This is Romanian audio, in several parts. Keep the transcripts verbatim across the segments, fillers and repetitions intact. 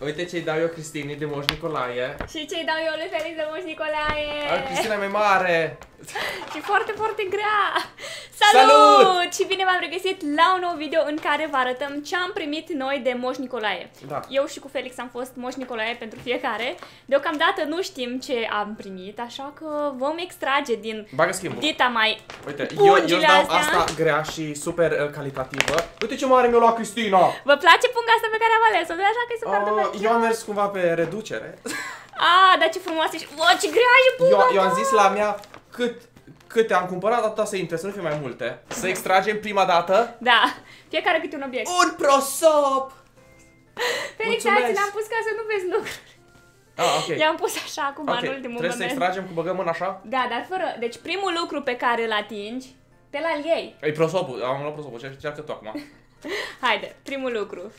Uite ce-i dau eu Cristinei de Moș Nicolae. Și ce-i dau eu lui Felix de Moș Nicolae. A, Cristina e mai mare. Și foarte, foarte grea. Salut! Salut! Și bine v-am regăsit la un nou video în care vă arătăm ce am primit noi de Moș Nicolae. Da. Eu și cu Felix am fost Moș Nicolae pentru fiecare. Deocamdată nu știm ce am primit, așa că vom extrage din Bagă schimbul. dita mai. Uite, eu, eu îți dau astea. asta grea și super uh, calitativă. Uite ce mare mi-a luat Cristina. Vă place punga asta pe care am ales-o? Nu așa că e super uh, de Eu am mers cumva pe reducere. Ah, dar ce frumoasă și... O, ce grea e punga. Eu, eu am zis la mea cât... Câte am cumpărat, atâta să intre, să nu fie mai multe. Să extragem prima dată. Da, fiecare câte un obiect. Un prosop! Felix, azi l-am pus ca să nu vezi lucruri. Ah, ok. I-am pus așa acum okay. în ultimul Trebuie moment. să extragem cu băgăm mâna așa? Da, dar fără... Deci primul lucru pe care îl atingi, te la iei. E prosopul, am luat prosopul, cearcă tu acum. Haide, primul lucru.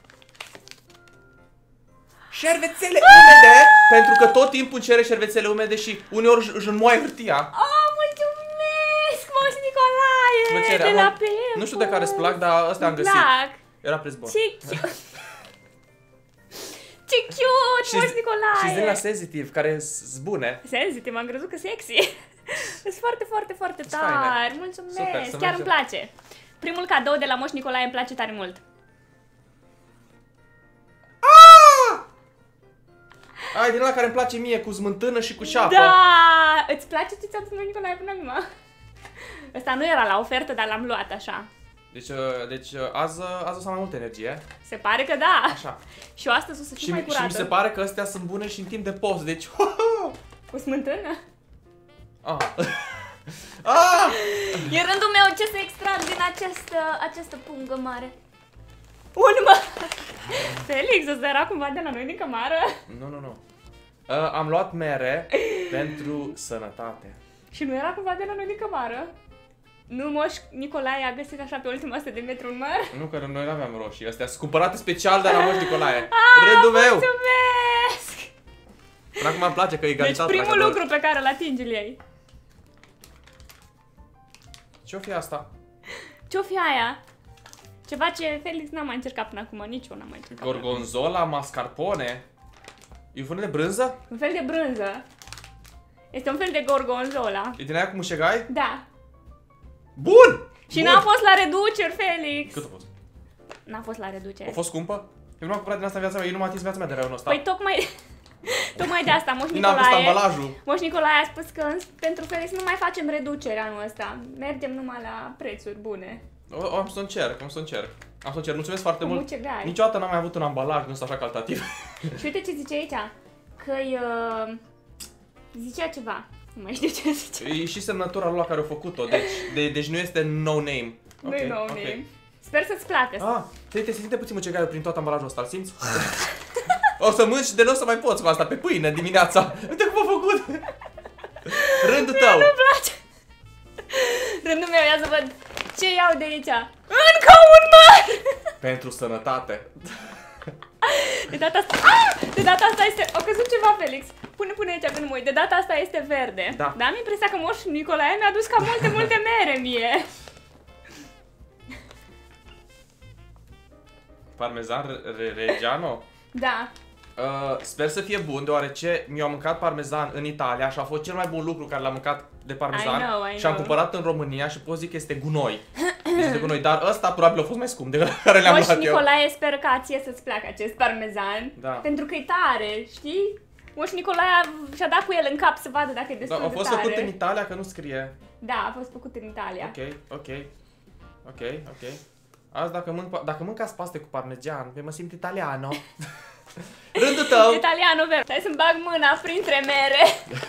Șervețele umede, pentru că tot timpul cere șervețele umede și uneori își înmoaie hârtia. Oh, mulțumesc, Moș Nicolae! Cere, de la am, Pempu. nu știu de care îți plac, dar ăsta am găsit. Plac. Era preț bun. Ce cute! Ce cute, Moș Nicolae! Și din la sensitive, care sunt bune. Sensitive, am crezut că sexy. Sunt foarte, foarte, foarte tari. Mulțumesc, super, chiar mergem. îmi place. Primul cadou de la Moș Nicolae îmi place tare mult. Ai, din ăla care îmi place mie, cu smântână și cu șapă. Da! Îți place ce ți-a dus Moș Nicolae până acum? Ăsta nu era la ofertă, dar l-am luat așa. Deci, deci azi, azi o să am mai multă energie. Se pare că da. Așa. Și eu astăzi o să fiu Și, mai și curată. mi se pare că astea sunt bune și în timp de post, deci... Cu smântână? Ah. Ah! E rândul meu ce să extrag din această, această pungă mare. Un mă! Felix, ăsta era cumva de la noi din cămară? Nu, nu, nu. Uh, am luat mere pentru sănătate. Și nu era cumva de la noi din cămară? Nu, Moș Nicolae a găsit așa pe ultima sută de metri un măr? Nu, că noi nu aveam roșii. Astea sunt cumpărate special de la Moș Nicolae. Ah, Rândul meu! Mulțumesc! Până acum îmi place că e Deci egalitate. primul lucru pe care îl atingi îl iei. Ce-o fi asta? Ce-o fi aia? Ceva ce Felix n-a mai încercat până acum, nici eu n-am mai încercat. Gorgonzola, mascarpone. E un fel de brânză? Un fel de brânză. Este un fel de gorgonzola. E din aia cu mușegai? Da. Bun! Și n-a fost la reduceri, Felix. Cât a fost? N-a fost la reducere. A fost scumpă? Eu nu am cumpărat din asta în viața mea, eu nu m-am atins viața mea de reunul ăsta. Păi tocmai, tocmai de asta, Moș N-am pus Nicolae, ambalajul. Moș Nicolae a spus că pentru Felix nu mai facem reducere anul ăsta. Mergem numai la prețuri bune. O, o, am să încerc, am să încerc. Am să încerc, mulțumesc foarte Cu mult. mucegai. Niciodată n-am mai avut un ambalaj nu așa calitativ. Și uite ce zice aici, că-i... Uh, zicea ceva. Nu mai știu ce zice. E și semnătura lui care a făcut-o, deci, de, deci nu este no name. Nu e nou name. Sper să-ți placă. Ah, te, te simte puțin mucegaiul prin tot ambalajul ăsta, îl simți? O să mânci de nu o să mai poți cu asta, pe pâine dimineața. Uite cum a făcut. Rândul tău. Nu-mi place. Rândul meu, ia să văd ce iau de aici. Încă un măr! Pentru sănătate. De data asta... Ah! De data asta este... O căzut ceva, Felix. Pune, pune aici, că nu mă uit. De data asta este verde. Da. Dar am impresia că Moș Nicolae mi-a dus cam multe, multe mere mie. Parmezan re Reggiano? Da. Uh, sper să fie bun, deoarece mi-am mâncat parmezan în Italia și a fost cel mai bun lucru care l-am mâncat de parmezan. I know, I și am know. cumpărat în România și pot zic că este gunoi. Este gunoi, dar ăsta probabil a fost mai scump decât care le-am Moș luat eu. Nicolae, sper ca ție să-ți placă acest parmezan. Da. Pentru că e tare, știi? Moș Nicolae și-a dat cu el în cap să vadă dacă e destul Da, a de fost tare. făcut în Italia, că nu scrie. Da, a fost făcut în Italia. Ok, ok, ok, ok. Azi dacă, mânc, dacă mâncați paste cu parmegian, pe mă simt italiano. Rândul tău! Italiano verde. Hai să-mi bag mâna printre mere.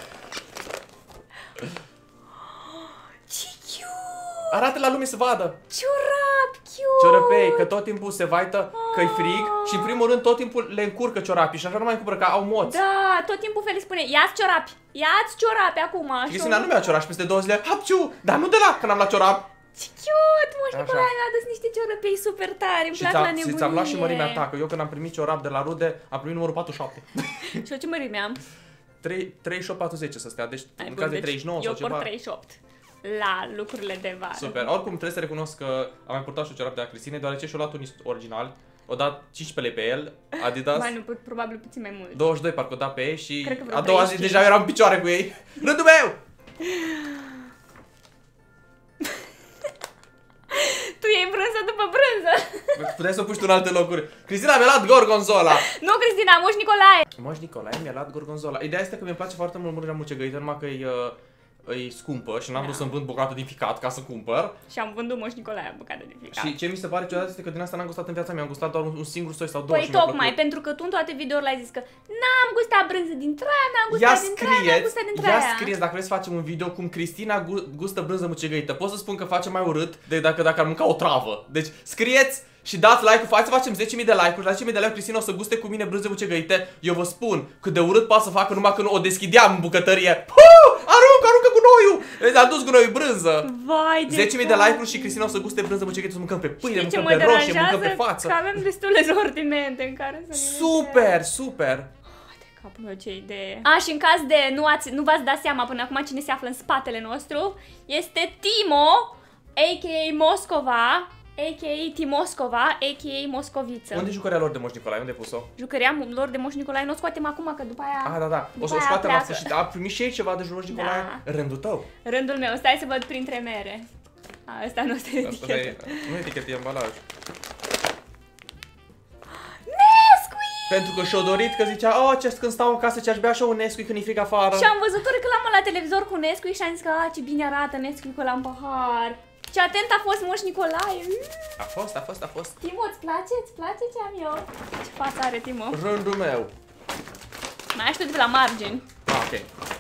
Ce cute! Arată la lume să vadă! Ciorap cute! Ciorăpei, că tot timpul se vaită că-i frig și în primul rând tot timpul le încurcă ciorapii și așa nu mai cumpără că au moți. Da, tot timpul Felix spune, ia-ți ciorapi, ia-ți ciorapi acum. Și Cristina nu mi-a ciorat și peste două zile, hapciu, dar nu de la când am luat ciorap. Ce cute! Moș Nicolae mi-a adus niște ciorăpei super tari, îmi Și plac la nebunie. ți-am luat și mărimea ta, că eu când am primit ciorap de la rude, am primit numărul patruzeci și șapte. Și eu ce mărime am? treizeci și opt patruzeci să stea, deci Ai, în bun, caz de deci treizeci și nouă sau eu ceva. port treizeci și opt la lucrurile de vară. Super, oricum trebuie să recunosc că am mai purtat și o ciorap de la Cristine, deoarece și-o luat un original o dat cincisprezece lei pe el, Adidas. Mai nu, pu- probabil puțin mai mult. douăzeci și doi parcă o dat pe ei și Cred că vreo a doua zi treizeci și cinci. deja eram în picioare cu ei. Rândul meu! Tu iei brânză după brânză. Puteai să o pui tu în alte locuri. Cristina mi-a luat gorgonzola. Nu, Cristina, Moș Nicolae. Moș Nicolae mi-a luat gorgonzola. Ideea este că mi-e place foarte mult mâncarea mucegăită, numai că e, uh, e scumpă și n-am Da. vrut să-mi vând bucată din ficat ca să cumpăr. Și am vândut Moș Nicolae bucată de ficat. Și ce mi se pare ciudat este că din asta n-am gustat în viața mea, am gustat doar un, un singur soi sau două Păi și mi-a tocmai, plăcut. pentru că tu în toate videourile ai zis că n-am gustat brânză din traia, n-am Ia gustat din traia, n-am scrieți, gustat din ia traia. scrieți dacă vreți să facem un video cum Cristina gu- gustă brânză mucegăită. Pot să spun că face mai urât de dacă, dacă ar mânca o travă. Deci scrieți și dați like-ul, hai să facem zece mii de like-uri, la zece mii de like-uri Cristina o să guste cu mine brânză mucegăite. Eu vă spun cât de urât poate să facă numai când o deschideam în bucătărie. Puh! Aruncă, aruncă gunoiul! Deci a dus gunoiul brânză. Vai de zece mii de like-uri și Cristina o să guste brânză mucegăită, să mâncăm pe pâine, Știi ce mâncăm mă pe roșie, mâncăm deranjează? pe față. Că avem destule sortimente în care să ne Super, super. Capul meu, ce idee. A, și în caz de nu, ați, nu v-ați dat seama până acum cine se află în spatele nostru, este Timo, a k a. Moscova, a k a. Timoscova, a k a. Moscoviță. Unde e jucăria lor de Moș Nicolae? Unde ai pus-o? Jucăria lor de Moș Nicolae, nu o scoatem acum, că după aia... Ah, da, da. O să o După aia scoatem la pleacă. sfârșit. A primit și ei ceva de Moș Nicolae? Da. Rândul tău. Rândul meu, stai să văd printre mere. A, ăsta nu este Asta e, etichetă. nu etichetă, e ambalaj. Nesquik! Pentru că și-o dorit că zicea, oh, ce când stau în casă ce aș bea și un Nesquik când e frig afară. Și am văzut o reclamă la televizor cu Nesquik și am zis că, a, ce bine arată Nesquik-ul la în pahar. Ce atent a fost Moș Nicolae. A fost, a fost, a fost. Timo, îți place? Îți place ce am eu? Ce față are Timo? Rândul meu. Mai aștept de la margini. Ah, ok.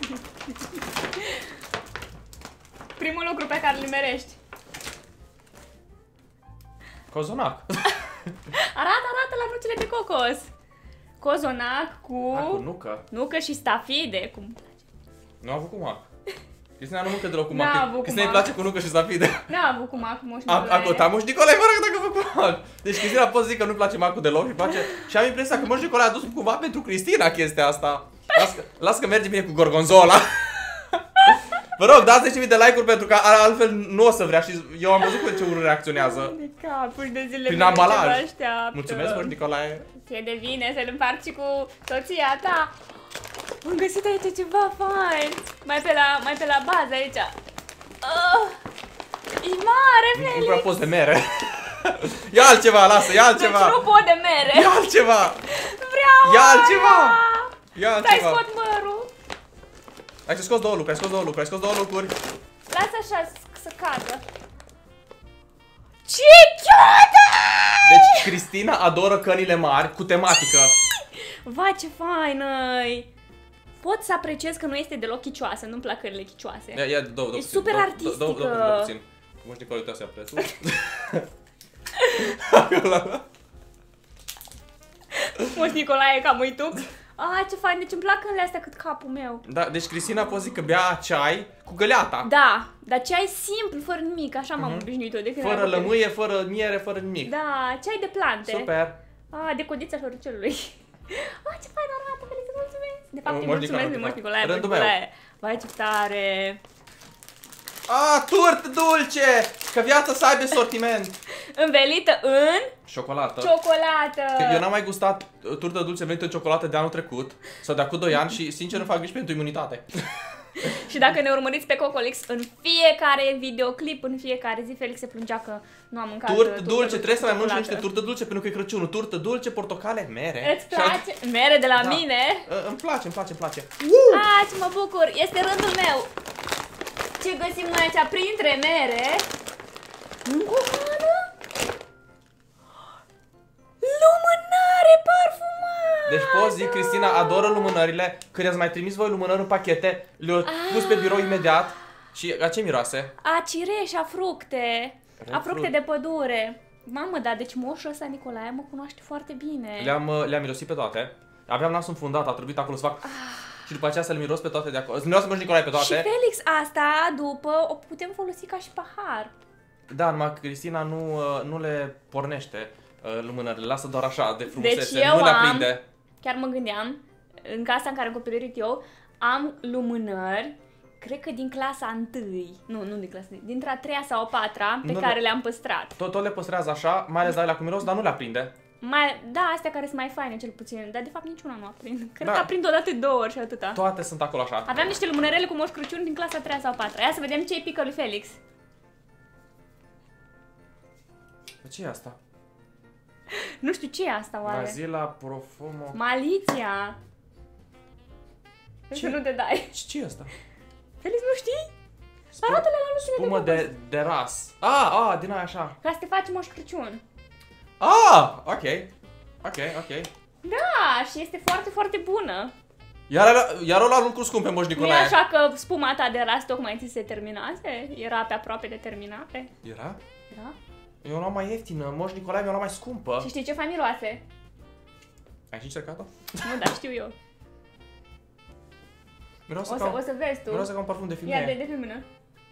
Primul lucru pe care îl nimerești. Cozonac. Arată, arată la nucile de cocos. Cozonac cu... A, cu nucă. nucă și stafide. Cum? Nu a avut cu mac. Cristina nu mâncă deloc cu N-a mac. avut cu Cristina îi mac. place cu nucă și stafide. N-a avut cu mac Moș A, Nicolae. a, a Moș Nicolae, mă rog, dacă a făcut mac. Deci Cristina pot să zic că nu-i place macul deloc și place... Și am impresia că Moș Nicolae a dus cumva pentru Cristina chestia asta. Las că, las că merge bine cu gorgonzola. Vă rog, dați zece mii de like-uri pentru că altfel nu o să vrea și eu am văzut cu ce urât reacționează. De capul de zile Prin mele, ambalaj. ce vă așteaptă. Mulțumesc, Moș Nicolae. Ție de vine să-l împarți și cu soția ta. Am găsit aici ceva fain. Mai pe la, mai pe la bază aici. Oh, e mare, Nu Felix. prea poți de mere. Ia altceva, lasă, ia altceva. Deci nu pot de mere. Ia altceva. Vreau Ia altceva. aia. Ia Stai, altceva. scot mărul. Ai scos două lucruri, ai scos două lucruri, ai scos două lucruri. Lasă așa să cadă. Ce cute! Deci Cristina adoră cănile mari cu tematică. Vai, ce faină-i! Pot să apreciez că nu este deloc chicioasă, nu-mi plac cările chicioase. Ia, ia, două, două. E puțin, super două, artistică. Două, două, două, două puțin. Moș Nicolae, uite, astea prețul. Moș Nicolae, cam uituc. Ah, ce fain, deci îmi plac cănile astea cât capul meu. Da, deci Cristina pot zic că bea ceai cu găleata. Da, dar ceai simplu, fără nimic, așa m-am obișnuit eu de când Fără eram copil. lămâie, fără miere, fără nimic. Da, ceai de plante. Super. Ah, de codița șorcelului. Ah, ce fain arată, Felix, îți mulțumesc. De fapt, îi Moș mulțumesc Nicolae, lui Moș Nicolae, Moș rândul meu. Nicolae. Vai, ce tare. Ah, turtă dulce! Că viața să aibă sortiment. Învelită în Șocolată. ciocolată. Eu n-am mai gustat uh, turtă dulce învelită în ciocolată de anul trecut sau de acum doi ani și sincer îmi fac griji pentru imunitate. Și dacă ne urmăriți pe Cocolix, în fiecare videoclip, în fiecare zi, Felix se plângea că nu am mâncat Turtă turtă dulce, trebuie să mai mănânci ciocolată. niște turtă dulce pentru că e Crăciunul. Turtă dulce, portocale, mere. Îți place? Mere de la Da. mine? Uh, îmi place, îmi place, îmi place. Ah, ce mă bucur! Este rândul meu! Ce găsim noi aici printre mere? Încă o cană? Lumânare parfumată! Deci poți zic, Cristina adoră lumânările. Când i-ați mai trimis voi lumânări în pachete, le-au pus pe birou imediat. Și a ce miroase? A cireș, a fructe. A Grapefruit. fructe de pădure. Mamă, dar deci moșul ăsta Nicolae mă cunoaște foarte bine. Le-am uh, le-am mirosit pe toate. Aveam nasul înfundat, a trebuit acolo să fac. Și după aceea să le miros pe toate de acolo. Să miros Moș Nicolae pe Și toate. Felix, asta după o putem folosi ca și pahar. Da, numai că Cristina nu, uh, nu le pornește uh, lumânările, lasă doar așa de frumusețe, Deci eu nu le am- aprinde. Chiar mă gândeam, în casa în care am copilărit eu, am lumânări, cred că din clasa întâi, nu, nu din clasa întâi, dintre a treia sau a patra, pe Nu care le- le-am păstrat. Tot, tot le păstrează așa, mai ales de alea cu miros, dar nu le aprinde. Mai, da, astea care sunt mai faine cel puțin, dar de fapt niciuna nu aprind. Cred Da. că aprind o dată de două ori și atâta. Toate sunt acolo așa. Aveam niște lumânărele cu Moș Crăciun din clasa a treia sau a patra. Ia să vedem ce-i pică lui Felix. Ce e asta? Nu știu ce e asta oare. Bazila Profumo. Maliția. Ce? Ce? Nu te dai. Ce, ce e asta? Felix, nu știi? Spum- Arată-le la lușile Spumă de de, de ras. Ah, ah, din aia așa. Ca să te faci Moș Crăciun. Ah, ok. Ok, ok. Da, și este foarte, foarte bună. Iar, iar o la lucru scump pe Moș Nu e Nicolae. așa că spuma ta de ras tocmai ți se terminase? Era pe aproape de terminare? Era? Era? Eu o luam mai ieftină, Moș Nicolae mi-o luam mai scumpă. Și știi ce fain miroase? Ai și încercat-o? Nu, dar știu eu. Miroase O ca, să, o să vezi tu. miroase ca un parfum de Ia de, femeie. de pe mână.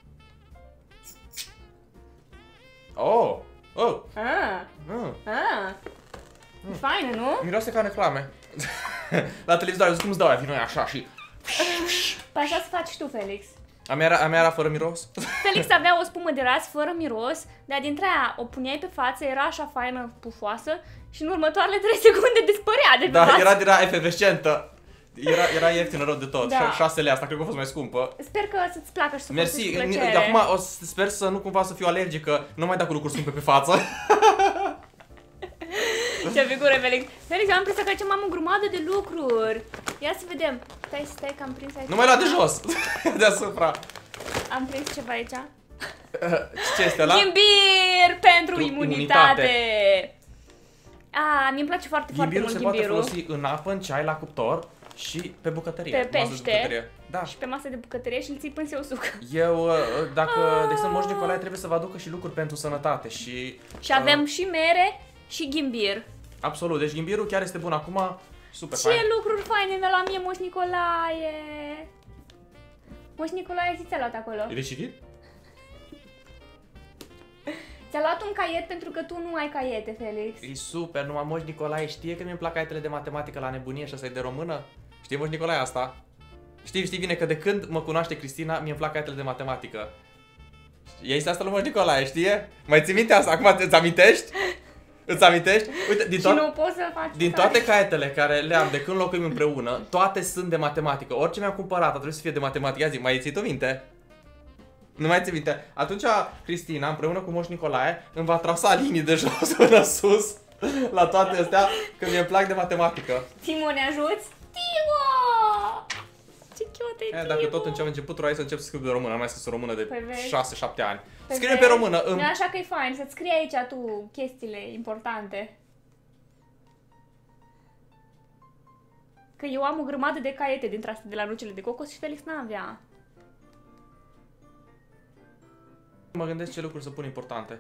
Oh! Oh! Ah, Mm. ah. E faină, nu? Miroase ca în reclame. La televizor, eu zic cum îți dau aia, vino așa și... Păi așa să faci tu, Felix. A mea era, a mea era fără miros. Felix avea o spumă de ras fără miros, dar dintre aia o puneai pe față, era așa faină, pufoasă și în următoarele trei secunde dispărea de pe Da, față. era din aia efervescentă. Era, era ieftină rău de tot. Da. șase lei, asta cred că a fost mai scumpă. Sper că să-ți placă și să Mersi. folosești cu plăcere. De acum o să sper să nu cumva să fiu alergică. Nu mai da cu lucruri scumpe pe față. Ce figură, Felix. Felix, am impresia că aici am o grămadă de lucruri. Ia să vedem. Stai, stai, că am prins aici. Nu mai lua de jos. Deasupra. Am prins ceva aici. Ce este ăla? Ghimbir pentru Pentru imunitate. imunitate. A, mi-mi place foarte, foarte Ghimbirul mult se poate ghimbirul. folosi în apă, în ceai, la cuptor și pe bucătărie. Pe masă de pește. bucătărie. Da. Și pe masă de bucătărie și îl ții până se usucă. Eu, uh, dacă, Ah. de exemplu, Moș Nicolae trebuie să vă aducă și lucruri pentru sănătate și... Și avem și mere și ghimbir. Absolut, deci ghimbirul chiar este bun acum, super Ce fain. lucruri faine mi-a luat mie Moș Nicolae. Moș Nicolae, zi ți-a luat acolo? E de citit? Ți-a luat un caiet pentru că tu nu ai caiete, Felix. E super, numai Moș Nicolae știe că mi-mi plac caietele de matematică la nebunie și ăsta e de română. Știi Moș Nicolae asta? Știi, știi bine că de când mă cunoaște Cristina, mie-mi plac caietele de matematică. Ea este asta lui Moș Nicolae, știe? Mai ții minte asta? Acum îți amintești? Îți amintești? Uite, din, Și to- nu poți să faci din care. toate caietele care le am de când locuim împreună, toate sunt de matematică. Orice mi-am cumpărat, a trebuit să fie de matematică. Ia zi, mai ții tu minte? Nu mai ții minte. Atunci Cristina, împreună cu Moș Nicolae, îmi va trasa linii de jos până sus la toate astea, că mi-e plac de matematică. Timo, ne ajuți? Timo! Ce cute e E, dacă tot încep început, hai să încep să scriu de română. Am mai scris română de Păi vezi. șase șapte ani. Păi Scrie pe vezi? română. Nu Îmi... e așa că e fain să-ți scrii aici tu chestiile importante. Că eu am o grămadă de caiete dintre astea de la nucele de cocos și Felix n-avea. Mă gândesc ce lucruri să pun importante.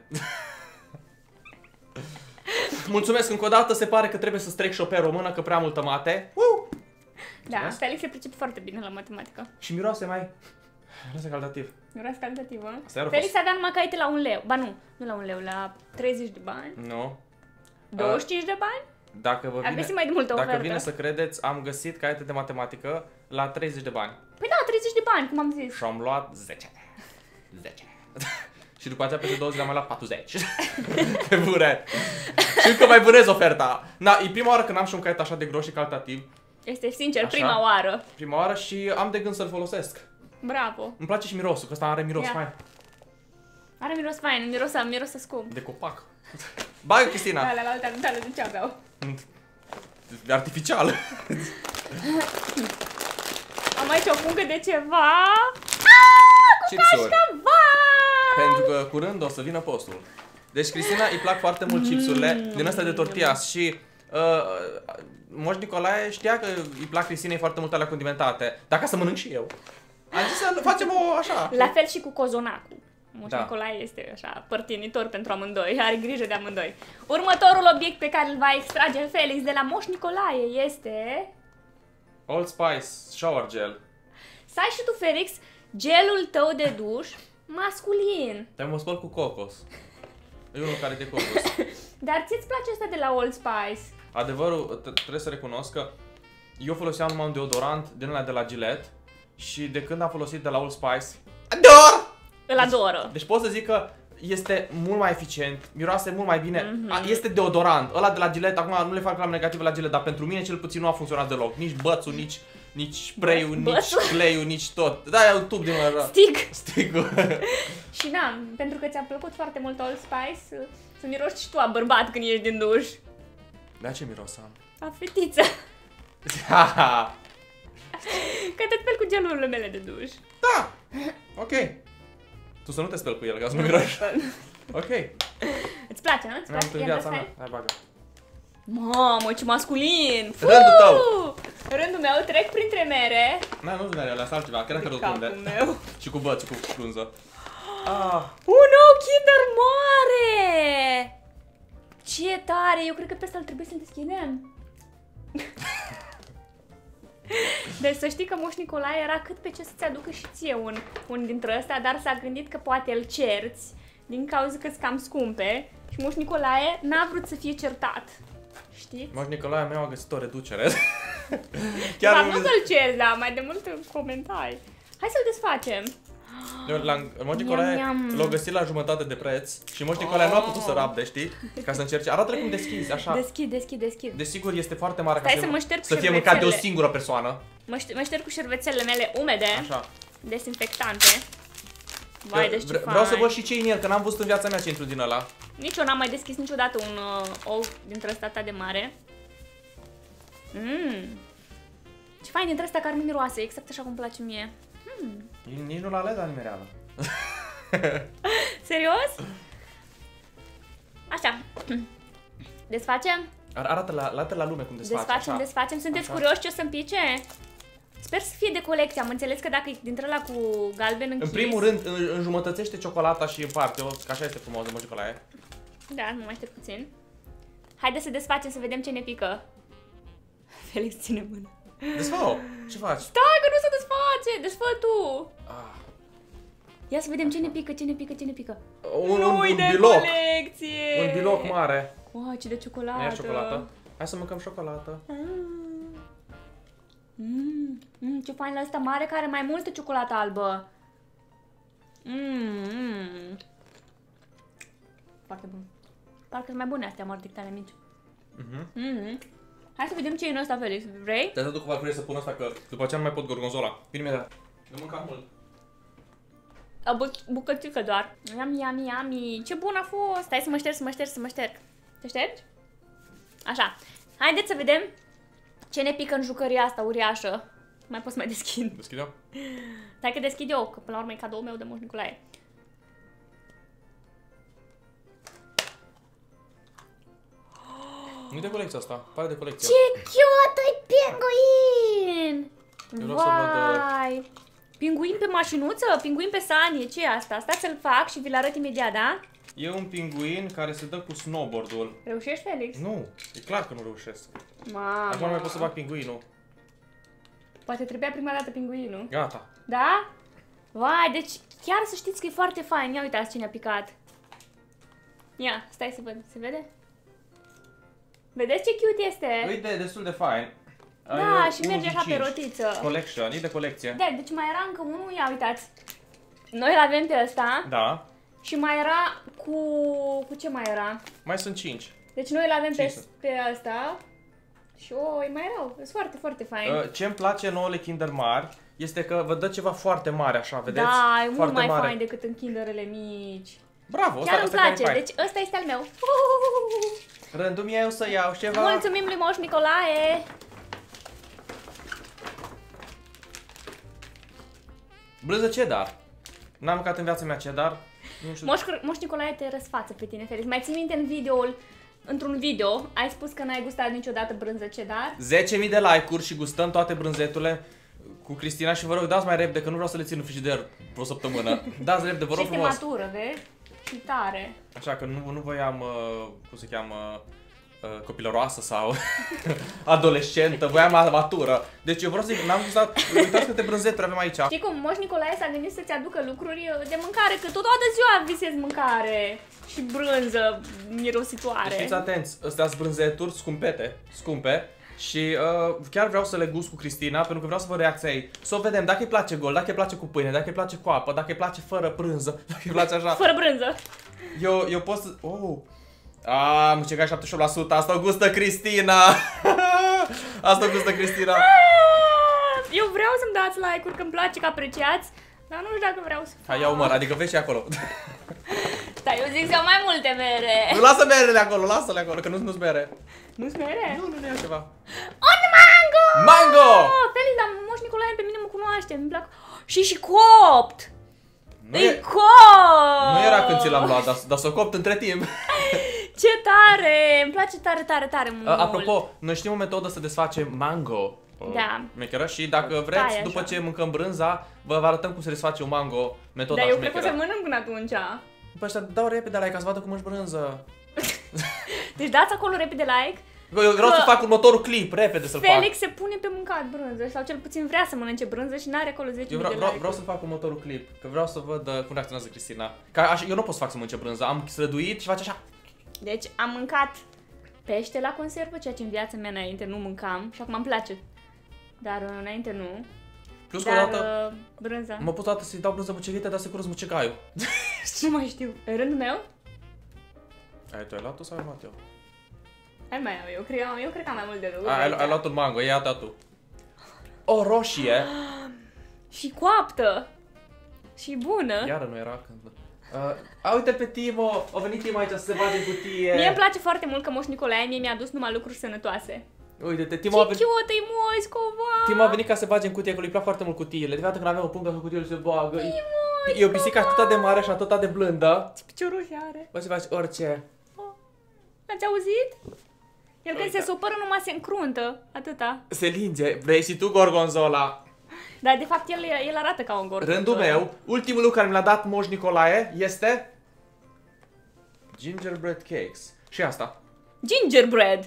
Mulțumesc încă o dată, se pare că trebuie să trec și-o pe română, că prea multă mate. Uh! Da, Mulțumesc. Felix se pricepe foarte bine la matematică. Și miroase mai... Miroase calitativ. Miroase calitativă. Asta iar a Felix fost. avea numai caiete la un leu. Ba nu, nu la un leu, la treizeci de bani. Nu. douăzeci și cinci de bani? Dacă vă Am vine, găsit mai de multă dacă ofertă. vine să credeți, am găsit caiete de matematică la treizeci de bani. Păi da, treizeci de bani, cum am zis. Și am luat zece. zece. Și după aceea peste două zile am mai luat patruzeci. Pe bune. Și încă mai vânez oferta. Na, e prima oară când am și un caiet așa de gros și calitativ. Este sincer, Așa? prima oară. Prima oară și am de gând să-l folosesc. Bravo. Îmi place și mirosul, că ăsta are miros Ia. fain. Are miros fain, miros, miros scump. De copac. Bagă, Cristina. Alea la alte tale de ce aveau? Artificial. Am aici o pungă de ceva. Chipsuri. Cava! Pentru că curând o să vină postul. Deci Cristina îi plac foarte mult chipsurile din astea de tortillas și uh, Moș Nicolae știa că îi plac Cristinei foarte mult alea condimentate. Dacă să mănânc și eu. Am zis să facem o așa. La fel și cu cozonacul. Moș Da. Nicolae este așa, părtinitor pentru amândoi, are grijă de amândoi. Următorul obiect pe care îl va extrage Felix de la Moș Nicolae este... Old Spice Shower Gel. Să ai și tu, Felix, gelul tău de duș masculin. Te mă spăl cu cocos. E unul care e de cocos. Dar ție-ți place asta de la Old Spice? Adevărul, t- trebuie să recunosc că eu foloseam numai un deodorant din ăla de la Gillette și de când am folosit de la Old Spice, ador! Îl adoră. Deci pot să zic că este mult mai eficient, miroase mult mai bine, Mm-hmm. este deodorant. Ăla de la Gillette, acum nu le fac reclamă negativă la Gillette, dar pentru mine cel puțin nu a funcționat deloc. Nici bățul, nici, nici spray-ul, nici Bățul? cleiul, nici tot. Da, e un tub din ăla. Stick! Stick-ul. Și na, pentru că ți-a plăcut foarte mult Old Spice, să miroși și tu a bărbat când ieși din duș. Da, ce miros am? A fetiță. Ha. Că te speli cu gelurile mele de duș. Da! Ok. Tu să nu te speli cu el, ca să nu miroși. Ok. Îți place, nu? Îți Mi-am place? în Ia, viața dă-ți mea. hai. Hai, bagă. Mamă, ce masculin! Fu! Rândul tău. Rândul meu, trec printre mere. Na, nu sunt alea, sunt altceva, cred că rotunde. Capul meu. Și cu băț, cu frunză. Ah. Un nou Kinder mare! Ce tare! Eu cred că pe ăsta ar trebui să-l deschidem. Deci să știi că Moș Nicolae era cât pe ce să-ți aducă și ție un, un dintre ăsta, dar s-a gândit că poate îl cerți din cauza că-s cam scumpe și Moș Nicolae n-a vrut să fie certat. Știți? Moș Nicolae meu a găsit o reducere. Chiar Dar nu nu mi- să-l cerți, da, mai de mult comentarii. Hai să-l desfacem. Eu, la, Moș Nicolae Miam, miam. l-a găsit la jumătate de preț și Moș Nicolae nu a putut să rabde, știi? Ca să încerce. Arată-le cum deschizi, așa. Deschid, deschid, deschid. Desigur este foarte mare Stai ca să să, mă șterg să fie mâncat de o șervețele. singură persoană. Mă, șter, mă șterg cu șervețelele mele umede, Așa. desinfectante. Vai, deci ce Vre- fain. Vreau să văd și ce e în el, că n-am văzut în viața mea ce intru din ăla. Nici eu n-am mai deschis niciodată un uh, ou dintre ăsta atât de mare. Mmm. Ce fain dintre ăsta care nu miroase, exact așa cum place mie. Mm. Nici nu l-a ales la nimereală. Serios? Așa. Desfacem? Ar- Arată la, arată la lume cum desfaci. Desfacem, așa. desfacem. Sunteți Așa. curioși ce o să-mi pice? Sper să fie de colecție. Am înțeles că dacă e dintre ăla cu galben închis... În primul rând, în- înjumătățește ciocolata și împarte-o, că așa este frumos de Moș Nicolae. Da, nu mai aștept puțin. Haideți să desfacem, să vedem ce ne pică. Felix, ține mâna. Desfă-o! Ce faci? Stai că nu se desface! Desfă tu! Ah. Ia să vedem ce ne pică, ce ne pică, ce ne pică. Un, un, un Ui, de biloc! colecție! Un biloc mare. Wow, ce de ciocolată! Nu e ciocolată? Hai să mâncăm ciocolată. Mm, mm, ce fain la ăsta mare care are mai multă ciocolată albă. Mm, mm. Foarte bun. Parcă sunt mai bune astea mordictale mici. Mhm. Mm. Hai să vedem ce e în ăsta, Felix. Vrei? Te-ai dat cu Valkyrie să pun asta, că după aceea nu mai pot gorgonzola. Bine imediat. Nu mâncam mult. O bu bucățică doar. Yummy, yummy, yummy. Ce bun a fost. Stai să mă șterg, să mă șterg, să mă șterg. Te ștergi? Așa. Haideți să vedem ce ne pică în jucăria asta uriașă. Mai pot să mai deschid. Deschide-o? Stai că deschid eu, că până la urmă e cadoul meu de Moș Nicolae. Nu de colecția asta, pare de colecție. Ce cute e pinguin! Eu vreau să văd, Vai! Pinguin pe mașinuță? Pinguin pe sanie? Ce e asta? Stați să-l fac și vi-l arăt imediat, da? E un pinguin care se dă cu snowboard-ul. Reușești, Felix? Nu, e clar că nu reușesc. Mamă! Acum nu mai pot să bag pinguinul. Poate trebuia prima dată pinguinul. Gata. Da? Vai, deci chiar să știți că e foarte fain. Ia uitați cine a picat. Ia, stai să văd. Se vede? Vedeți ce cute este? E de, destul de fain. Da, Ai și unu merge așa virgulă pe cinci. rotiță. Collection, e de colecție. Da, deci mai era încă unul, ia uitați. Noi îl avem pe ăsta Da. și mai era cu... cu ce mai era? Mai sunt cinci. Deci noi îl avem pe, Cinci. pe ăsta și o, mai erau. Sunt foarte, foarte fain. Uh, Ce îmi place nouăle Kinder mari este că vă dă ceva foarte mare așa, vedeți? Da, e mult foarte mai mare. fain decât în kinderele mici. Bravo, ăsta, Chiar îmi ăsta chiar e place, fain. deci ăsta este al meu. Rândul meu să iau ceva. Mulțumim lui Moș Nicolae! Brânză cheddar. N-am mâncat în viața mea cheddar. Nu știu. Moș, Moș Nicolae te răsfață pe tine, Felix. Mai ții minte în videoul, într-un video, ai spus că n-ai gustat niciodată brânză cheddar? zece mii de like-uri și gustăm toate brânzeturile cu Cristina și vă rog, dați mai repede că nu vreau să le țin în frigider vreo săptămână. Dați repede, vă rog Și frumos. este matură, vezi? Și tare. Așa că nu, nu voiam, uh, cum se cheamă, uh, copilăroasă sau adolescentă, voiam matură. Deci eu vreau să zic, n-am gustat, uitați câte brânzeturi avem aici. Știi cum Moș Nicolae s-a gândit să-ți aducă lucruri de mâncare, că tot toată ziua visezi mâncare și brânză mirositoare. Deci fiți atenți, astea sunt brânzeturi scumpete, scumpe. Și uh, chiar vreau să le gust cu Cristina, pentru că vreau să văd reacția ei. Să o vedem dacă îi place gol, dacă îi place cu pâine, dacă îi place cu apă, dacă îi place fără brânză, dacă îi place așa. Fără brânză. Eu, eu pot să... Oh. A, mucegai șaptezeci și opt la sută. Asta o gustă Cristina. Asta o gustă Cristina. Eu vreau să-mi dați like-uri, că îmi place că apreciați, dar nu știu dacă vreau să fac. Hai, ia umăr, adică vezi și acolo. Stai, eu zic să iau mai multe mere. Nu, lasă merele acolo, lasă-le acolo, că nu sunt mere. Nu-s mere? Nu, nu, nu e ceva. Un mango! Mango! Oh, Felix, dar Moș Nicolae pe mine mă cunoaște, îmi plac. Și și copt! Nu, e e, copt! nu era când ți l-am luat, dar, dar s-o copt între timp. Ce tare! Îmi place tare, tare, tare mult. Apropo, noi știm o metodă să desfacem mango. Da. Mecheră, și dacă vreți, Stai, după așa. ce mâncăm brânza, vă arătăm cum se desface un mango, metoda Dar eu cred că o șmecheră. să mănânc până atunci. După ăștia dau repede like ca să vadă cum își brânză. Deci dați acolo repede like. Eu vreau Că să fac următorul clip, repede să-l fac. Felix se pune pe mâncat brânză, sau cel puțin vrea să mănânce brânză și n-are acolo zece Eu mii vreau, de vreau, like. vreau să fac următorul clip, că vreau să văd uh, cum reacționează Cristina. Că așa, eu nu pot să fac să mănânce brânză, am slăduit și face așa. Deci am mâncat pește la conservă, ceea ce în viața mea înainte nu mâncam și acum îmi place. Dar uh, înainte nu. Plus că Dar odată uh, brânza. mă pot odată să-i dau brânză muceghită, dar să curăț mucegaiul. Nu mai știu. E rândul meu? Ai tu ai luat-o sau ai luat eu? Hai mai eu, eu cred, eu cred că am mai mult de lucru. Ai, ai, ai luat un mango, ia-te tu. O roșie. Și coaptă. Și bună. Iară nu era când... Uh, a, uite pe Timo, a venit Timo aici să se bage în cutie. Mie îmi place foarte mult că Moș Nicolae mie mi-a dus numai lucruri sănătoase. Uite-te, Ce Timo a venit... cute e Moscova! Timo a venit ca să bage în cutie, că lui plac foarte mult cutiile. De dată când avem o pungă cu cutiile se bagă. E, e o pisică atât de mare și atât de blândă. Ce picioruși are! Poți să faci orice. Oh. Ați auzit? El când Uite. se supără numai se încruntă, atâta. Se linge, vrei și tu gorgonzola. Dar de fapt el, el arată ca un gorgonzola. Rândul meu, ultimul lucru care mi l-a dat Moș Nicolae este... Gingerbread cakes. Și asta. Gingerbread!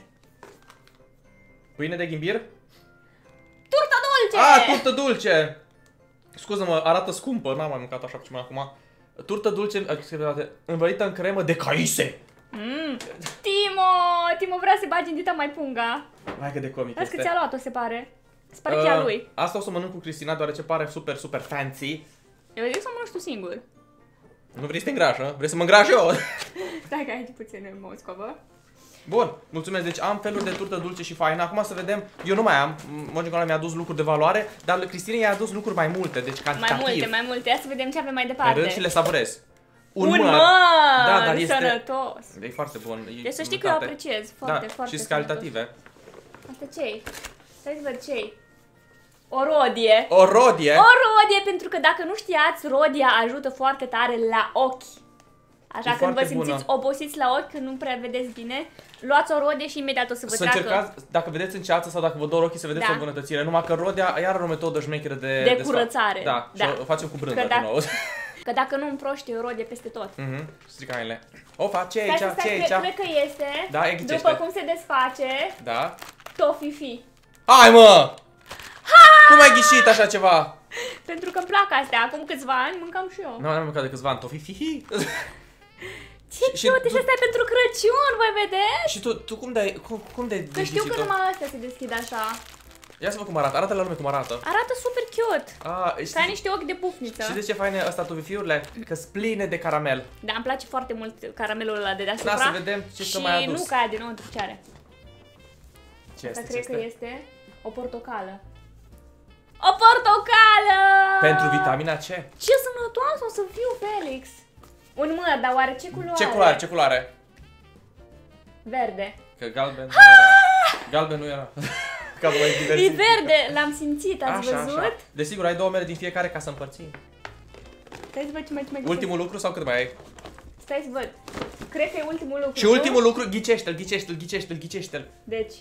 Pâine de ghimbir? Turta dulce! Ah, turtă dulce! Scuză-mă, arată scumpă, n-am mai mâncat așa până acum. Turtă dulce învălită în cremă de caise. Mm. Timo! Timo vrea să bagi în dita mai punga. Hai că de comic Vezi că este. ți-a luat-o, se pare. Se pare că e a lui. Asta o să mănânc cu Cristina, deoarece pare super, super fancy. Eu zic să mănânci tu singur. Nu vrei să te îngrașă? Vrei să mă îngraș eu? Stai că ai puțin în Moscova. Bun, mulțumesc. Deci am feluri de turtă dulce și faină. Acum să vedem. Eu nu mai am. Moș Nicolae mi-a adus lucruri de valoare, dar lui Cristina i-a adus lucruri mai multe, deci cantitativ. Mai multe, mai multe. Ia să vedem ce avem mai Pe departe. rând și le savurez. Un, măr. măr! Da, dar este... Sănătos. E foarte bun. E Deci să știi că eu mâncate. apreciez foarte, Da, foarte și sănătos. calitative. Asta ce-i? Stai să văd ce-i. O rodie. O rodie. O rodie, pentru că dacă nu știați, rodia ajută foarte tare la ochi. Așa, E când vă foarte simțiți bună. obosiți la ochi, când nu prea vedeți bine, luați o rodie și imediat o să vă Să treacă. încercați, dacă vedeți în ceață sau dacă vă dor ochii, să vedeți Da. o îmbunătățire. Numai că rodia iar are o metodă șmecheră de... De sfat. curățare. Da, Da. și o facem cu brânză Că din dacă- nou. Că dacă nu împroști o rodie peste tot. Mhm, stricainele. Opa, ce e Stai, aici? stai, Ce e stai, aici? cred, cred că este, Da, e ghicește. după cum se desface, Da. tofifi. Hai, mă! Cum ai ghișit așa ceva? Pentru că îmi plac astea. Acum câțiva ani mâncam și eu. Nu, n-am mâncat de câțiva ani. Tofi, fi, fi. Ce Și- și cute, tu- și asta e pentru Crăciun, voi vedeți? Și tu, tu cum de cum, cum de Că știu că numai astea se deschid așa. Ia să văd cum arată. Arată la lume cum arată. Arată super cute. Ah, Ca știi, niște ochi de pufniță. știi de ce faine ăsta tofifiurile? Că-s pline de caramel. Da, îmi place foarte mult caramelul ăla de deasupra. Da, să vedem ce și să mai adus. nu ca aia dinăuntru, ce are. Ce Asta este? cred Ce că este? este o portocală. O portocală! Pentru vitamina C. Ce sănătoasă o să fiu, Felix! Un măr, dar oare ce culoare? Ce culoare? Ce culoare? Verde. Că galben nu era. Galben nu era. Ca mai E diversifică. verde, l-am simțit, ați Așa, văzut? așa. Desigur, ai două mere din fiecare ca să împărțim. Stai să văd ce mai, ce mai găsesc. Ultimul lucru sau cât mai ai? Stai să văd. Cred că e ultimul lucru. Și nu? ultimul lucru, ghicește-l, ghicește-l, ghicește-l, ghicește-l. Deci,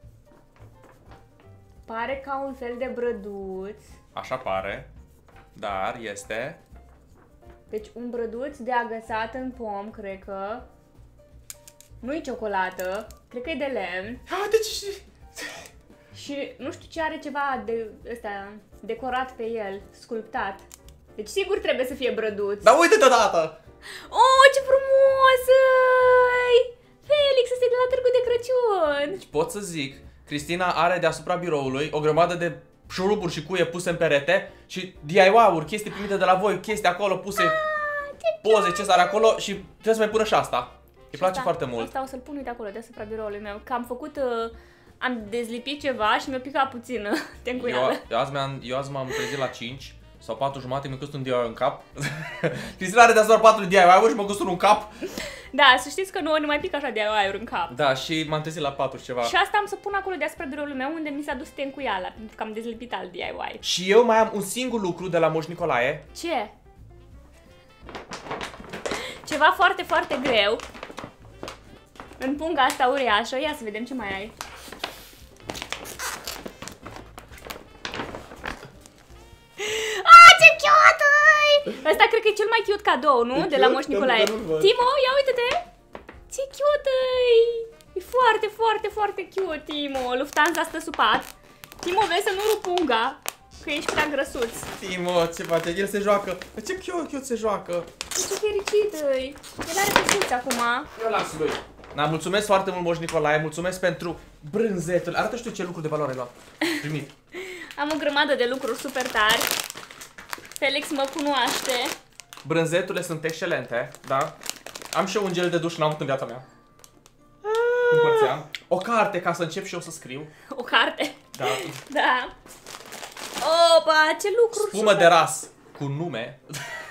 pare ca un fel de brăduț. Așa pare. Dar este... Deci un brăduț de agățat în pom, cred că. Nu-i ciocolată, cred că e de lemn. Ah, deci... Și nu știu ce are ceva de ăsta decorat pe el, sculptat. Deci sigur trebuie să fie brăduț. Dar uite deodată! Oh, ce frumos! -i! Felix, ăsta e de la Târgu de Crăciun! Deci pot să zic, Cristina are deasupra biroului o grămadă de șuruburi și cuie puse în perete și D I Y-uri, chestii primite de la voi, chestii acolo puse. poze ce are acolo și trebuie să mai pună și asta. Îi place asta, foarte mult. Asta o să-l pun uite acolo deasupra biroului meu, că am făcut, uh, am dezlipit ceva și mi-a picat puțin uh, tencuială. Eu, eu, azi m-am, eu azi m-am trezit la cinci sau patru jumate, mi-a costat un D I Y în cap. Cristina are de doar patru D I Y-uri și m-a costat un cap. Da, să știți că nouă ne mai pică așa D I Y-uri în cap. Da, și m-am trezit la patru ceva. Și asta am să pun acolo deasupra biroului meu unde mi s-a dus tencuiala, pentru că am dezlipit alt D I Y. Și eu mai am un singur lucru de la Moș Nicolae. Ce? Ceva foarte, foarte greu. În punga asta uriașă, ia să vedem ce mai ai. Ah, ce cute-i! Asta cred că e cel mai cute cadou, nu? De la Moș Nicolae. Timo, ia uite-te! Ce cute-i! E foarte, foarte, foarte cute, Timo. Lufthansa stă sub pat. Timo, vezi să nu rup punga, că ești prea grăsuț. Timo, ce face? El se joacă. Ce cute, cute se joacă. Ce fericit-i! El are căsuți acum. Eu las lui. Da, mulțumesc foarte mult, Moș Nicolae, mulțumesc pentru brânzetul. Arată și tu ce lucruri de valoare ai luat. Primit. Am o grămadă de lucruri super tari. Felix mă cunoaște. Brânzeturile sunt excelente, da? Am și eu un gel de duș, n-am avut în viața mea. Împărțeam. O carte ca să încep și eu să scriu. O carte? Da. Da. Opa, ce lucruri Spumă super. de ras cu nume.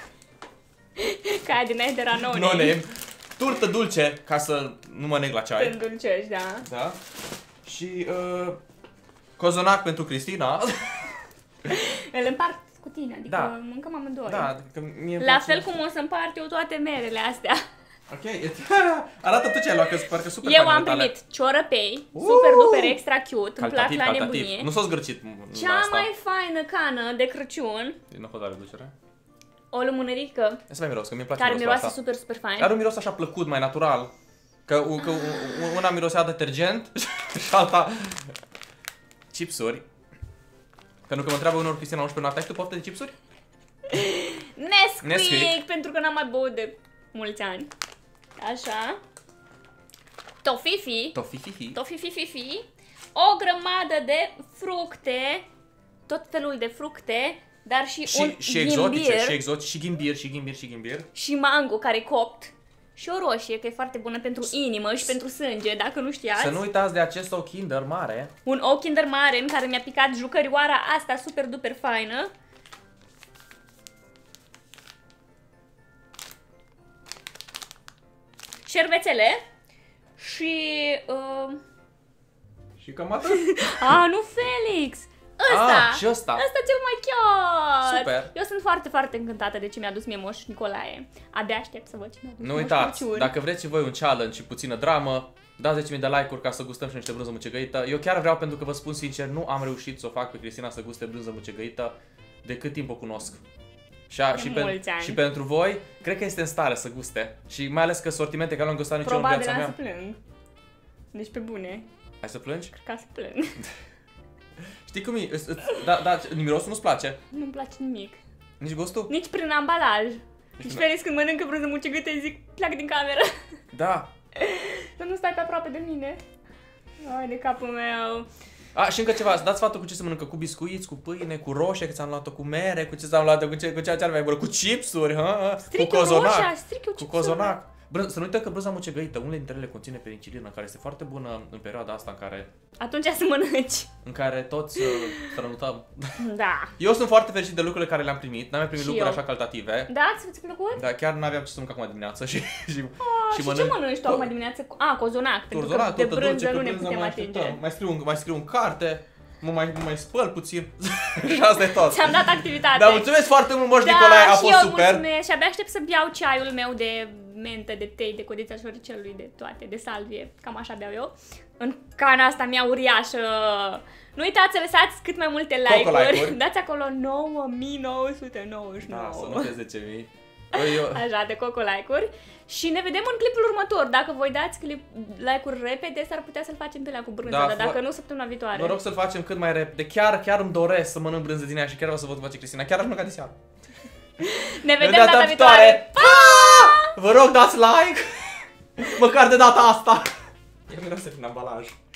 Ca aia din aia de la no No name. Turtă dulce, ca să nu mă neg la ceai. Când dulcești, da. Da. Și uh, cozonac pentru Cristina. Îl împart cu tine, adică Da. mâncăm amândoi. Da, că mie La place. fel cum o să împart eu toate merele astea. Ok, arată tu ce ai luat, că parcă super Eu faine am tale. primit ciorăpei, Uh! super duper extra cute, îmi plac Calitativ, la calitativ. nebunie. Nu s-o zgârcit. Cea mai faină cană de Crăciun, Nu a fost la reducere. o lumânărică Ia să mai miros, că mi-e place care mirosul miroase asta. super, super fain. Are un miros așa plăcut, mai natural. Că, că una mirosea detergent și alta chipsuri. Pentru că mă întreabă unor Cristina unsprezece noaptea, ai tu poftă de chipsuri? Nesquik, Nesquik. pentru că n-am mai băut de mulți ani. Așa. Tofifi. Tofififi. Tofifififi. O grămadă de fructe. Tot felul de fructe. Dar și, Și, un și exotice, ghimbir. și exotice, și ghimbir, și ghimbir, și ghimbir. Și mango care e copt. Și o roșie, că e foarte bună pentru inimă și pentru sânge, dacă nu știați. Să nu uitați de acest ou Kinder mare. Un ou Kinder mare în care mi-a picat jucărioara asta super duper faină. Șervețele. Și... Uh... Și cam atât. A, nu Felix! Ăsta! Ah, și ăsta. Ăsta cel mai cute! Super. Eu sunt foarte, foarte încântată de ce mi-a dus mie Moș Nicolae. Abia aștept să văd ce mi-a dus Nu Moș uitați, Crăciun. dacă vreți și voi un challenge și puțină dramă, dați zece mii de like-uri ca să gustăm și niște brânză mucegăită. Eu chiar vreau, pentru că vă spun sincer, nu am reușit să o fac pe Cristina să guste brânză mucegăită de cât timp o cunosc. Și, a, și, pen, și pentru voi, cred că este în stare să guste. Și mai ales că sortimente care nu am gustat nici eu în Probabil viața am mea. să plâng. Deci pe bune. Hai să plângi? Ca să plâng. Știi cum e? Îți- îți- Da, da, mirosul nu-ți place? Nu-mi place nimic. Nici gustul? Nici prin ambalaj. Deci nu- Felix când mănâncă brânză mucegăită îi zic, pleacă din cameră. Da. Să nu stai pe aproape de mine. Ai de capul meu. A, și încă ceva, să dați sfatul cu ce să mănâncă, cu biscuiți, cu pâine, cu roșie, că ți-am luat-o, cu mere, cu ce ți-am luat-o, cu ce, cu ce ce ar mai bună, cu chipsuri, ha? Stric cu eu cozonac, roșia, stric eu cu chipsuri. cozonac. Brân, să nu uităm că brânza mucegăită, unele dintre ele conține penicilină, care este foarte bună în perioada asta în care, Atunci să mănânci. în care toți uh, strănutăm. Da. Eu sunt foarte fericit de lucrurile care le-am primit, n-am mai primit Și lucruri eu. așa calitative. Da, ți-a plăcut? Dar chiar n-aveam ce să mănânc acum dimineață și, și, Ah, și, ce mănânci tu acum dimineață? A, cozonac, pentru că Cozonac, de turtă brânză dulce, nu cu ne brânză putem mai atinge. așteptăm. Mai scriu, mai scriu în carte, mă mai, mă mai spăl puțin și asta e tot. Ți-am dat activitate. Da, mulțumesc foarte mult, Moș Da, Nicolae, a și fost eu super. mulțumesc și abia aștept să beau ceaiul meu de mentă, de tei, de codița șoricelului, de toate, de salvie. Cam așa beau eu. În cana asta mea uriașă. Nu uitați să lăsați cât mai multe Coco like-uri. like-uri. Dați acolo nouă mii nouă sute nouăzeci și nouă. Da, să nu fie zece mii. Eu, eu... Așa, de coco like-uri. Și ne vedem în clipul următor. Dacă voi dați clip, like-uri repede, s-ar putea să-l facem pe la cu brânză, Da, dar dacă vă- nu, săptămâna viitoare. Vă rog să-l facem cât mai repede. Chiar, chiar îmi doresc să mănânc brânză din aia și chiar vreau să văd cum face Cristina. Chiar aș mânca de seară. Ne vedem data viitoare. viitoare. Pa! Vă rog, dați like! Măcar de data asta! Eu miroase prin ambalaj.